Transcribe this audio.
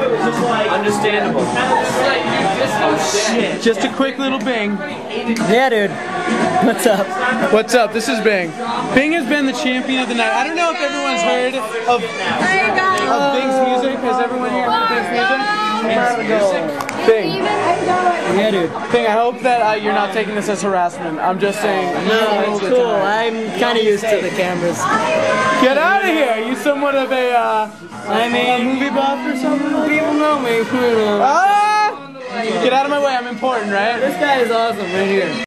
Understandable. Oh shit. Just a quick little Bing. Yeah, dude. What's up? What's up? This is Bing. Bing has been the champion of the night. I don't know if everyone's heard of Bing's music. Has everyone here heard of Bing's music? Bing. Yeah, dude. Bing, I hope that you're not taking this as harassment. I'm just saying. No, it's cool. I'm kind of used to the cameras. Get out of here! Are you somewhat of a movie buff or something? People know me. Ah! Get out of my way. I'm important, right? This guy is awesome right here.